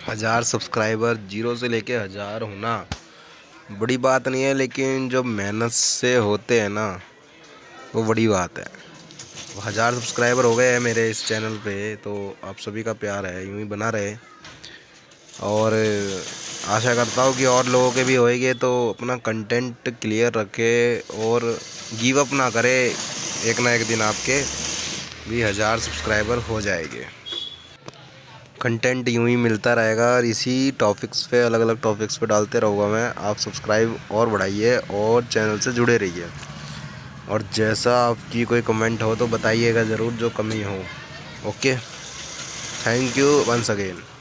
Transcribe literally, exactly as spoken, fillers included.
हज़ार subscriber zero से लेके हज़ार होना बड़ी बात नहीं है, लेकिन जो मेहनत से होते हैं ना वो बड़ी बात है। हज़ार सब्सक्राइबर हो गए हैं मेरे इस चैनल पे, तो आप सभी का प्यार है यूं ही बना रहे और आशा करता हूँ कि और लोगों के भी होएंगे, तो अपना कंटेंट क्लियर रखे और गिव अप ना करे। एक ना एक दिन आपके भी हज़ार सब्सक्राइबर हो जाएंगे। कंटेंट यूं ही मिलता रहेगा और इसी टॉपिक्स पे, अलग अलग टॉपिक्स पे डालते रहूँगा मैं। आप सब्सक्राइब और बढ़ाइए और चैनल से जुड़े रहिए। और जैसा आपकी कोई कमेंट हो तो बताइएगा ज़रूर, जो कमी हो। Okay, thank you once again.